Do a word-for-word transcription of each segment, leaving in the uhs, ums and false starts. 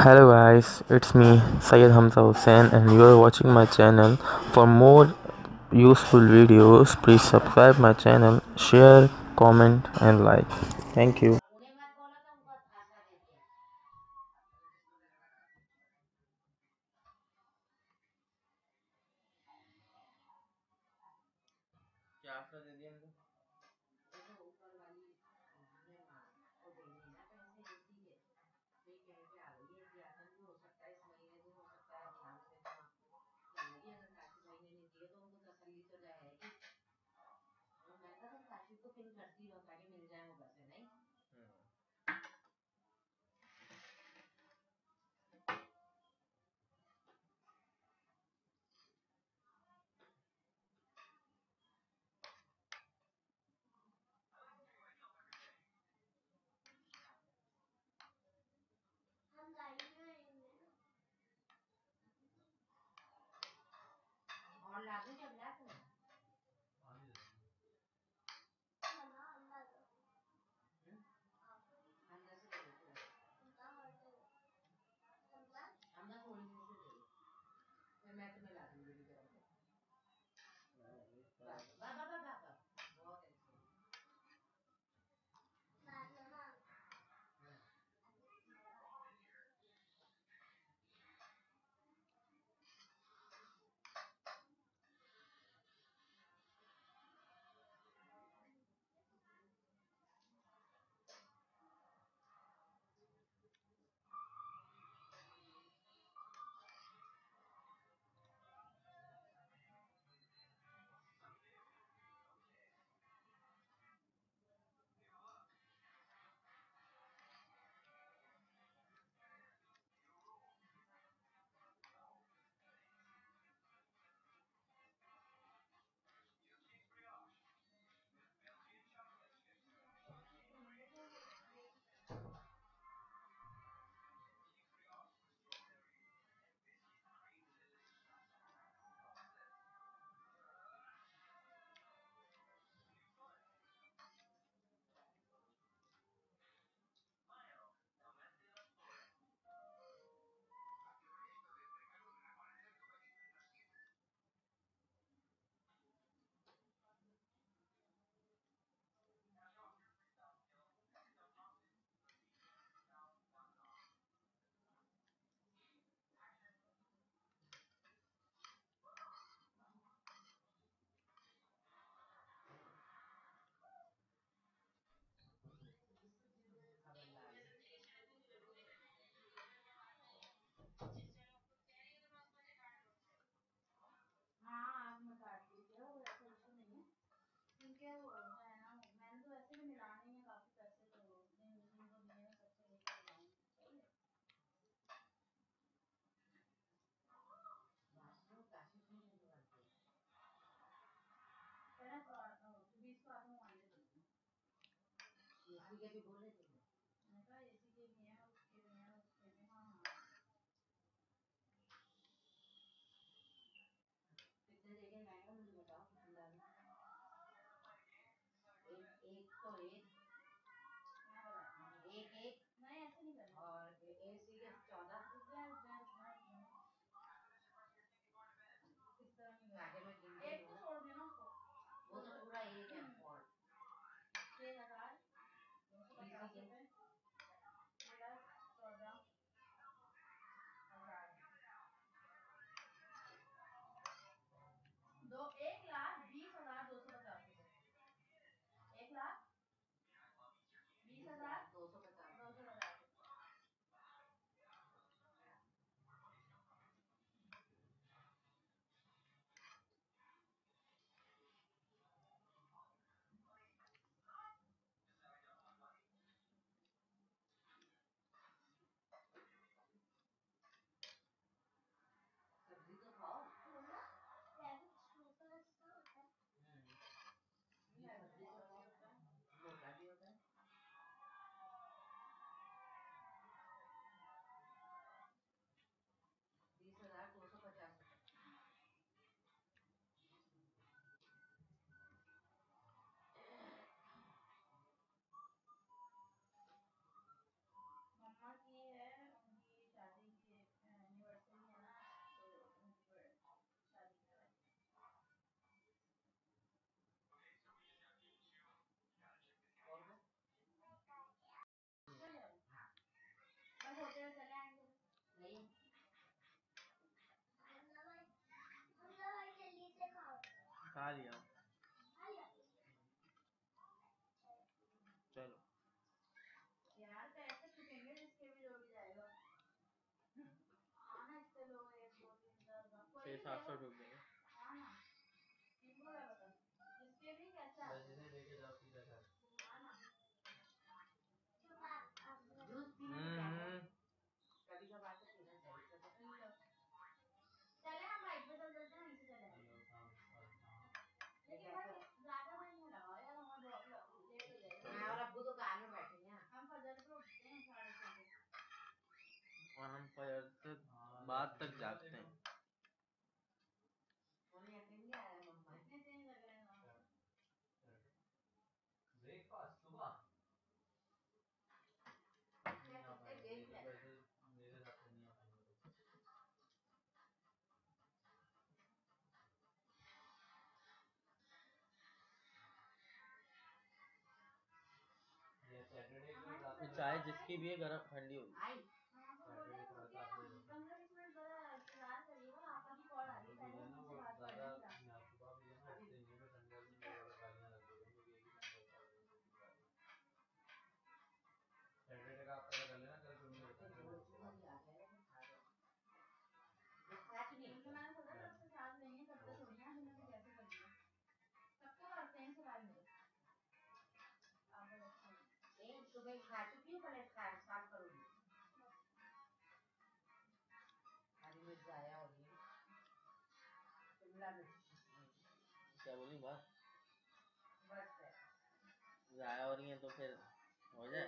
Hello guys, it's me Syed Hamza Hussain and you are watching my channel. For more useful videos, please subscribe my channel, share, comment and like. Thank you. खा लिया। चलो यार पैसे छुपेंगे जिसके भी जो भी जाएगा आना इससे लोग एक दो तीन चार छह सात सौ डूब देंगे। आना इनको क्या पता जिसके भी कैसा बजने लेके जाओ सीधा घर। आना जूस पीने कभी का बात पीना चाहिए। चले हम बाइक पे चल चलते हैं नीचे चले लेकिन ज्यादा नहीं लगाओ यार वहाँ ड्रॉप लेट हो जाएगा। मैं और अब्बू तो कार में बैठेंगे हम फजर को उठते हैं साढ़े छह और हम फजर से बाद तक जागते हैं। उन्हें यकीन नहीं आया मम्मा इतने दिन लग रहे हैं ब्रेकफास्ट सुबह मेरे साथ नहीं आ पाएंगे। चाय जिसकी भी है गरम ठंडी होगी। पंद्रह बीस मिनट बड़ा इंतजार करिएगा आपका भी कॉल आ रही है पहले मुझसे बात सैटरडे का आप पता कर लेना कल मैंने सोचा था उसके साथ लेंगे तब तक थोड़ी ना मैंने तो कैसे कर दिया सबको करते हैं सवाल मेरे आप एक सुबह खा चुकी हूँ पहले खा साफ करूँगी हरी मिर्च आया और ये शिमला मिर्च क्या बोली बात बस है जाया हो रही है तो फिर हो जाए।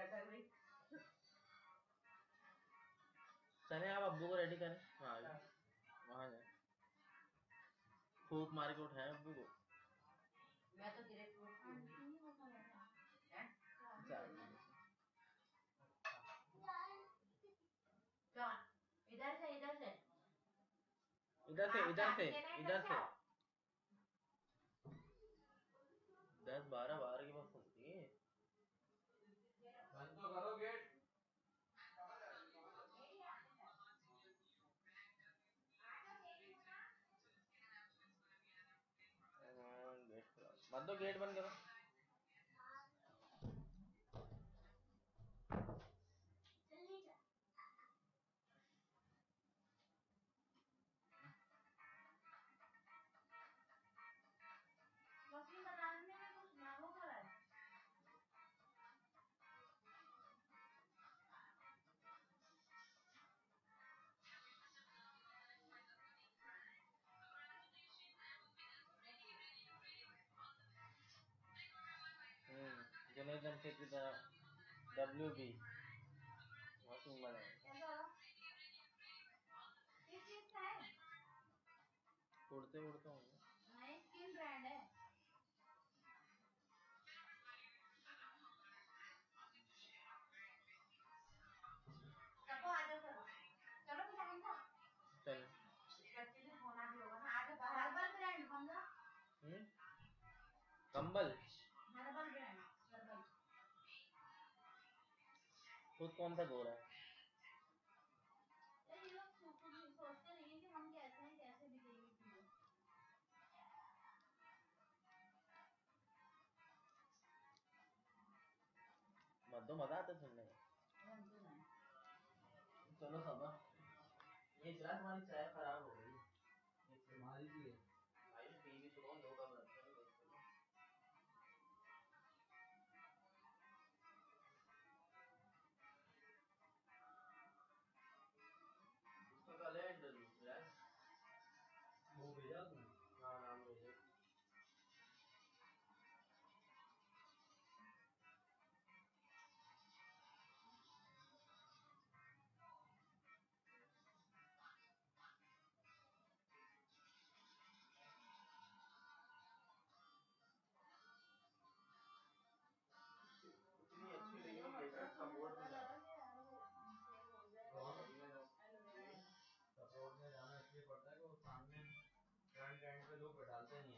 चले आप अब्बू को रेडी करें वहाँ वहाँ जाए फूक मार के उठाए अब्बू को। मैं तो तेरे को इधर से इधर से इधर से इधर से इधर से दस बारह बारह की बस फंसती है। बंद तो करो गेट। बंद दो गेट बंद करो। मछली बनाने में कुछ मैंगो खा रहा है हम्म जुनेद जमशेद की तरह डब्ल्यू बी वॉशिंग वाला किस चीज का है उड़ते उड़ते होंगे। नई स्किन ब्रांड है सबको आ जाओ चलो चलो बेटा हमजा चलो बच्चे से होना भी होगा ना आगे हर्बल ब्रांड हमजा हम्म कंबल हर्बल ब्रांड हर्बल खुद कौन सा गोरा है। ये लोग सोचते नहीं कि हम कैसे हैं कैसे दिखेंगे चीजें मत दो मजा आता सुनने में। चलो सब ये चला तुम्हारी चाय खराब हो गई ये तुम्हारी भी है भाई टीवी तो कौन दो कम रखते हैं उसका कैलेंडर यार वो भेजा तुमने हाँ नाम भेजा इतनी अच्छी लगी लेटेस्ट सपोर्ट में सपोर्ट में जाना इसलिए पड़ता है कि वो सामने फ्रंट एंड पे लोग डालते नहीं है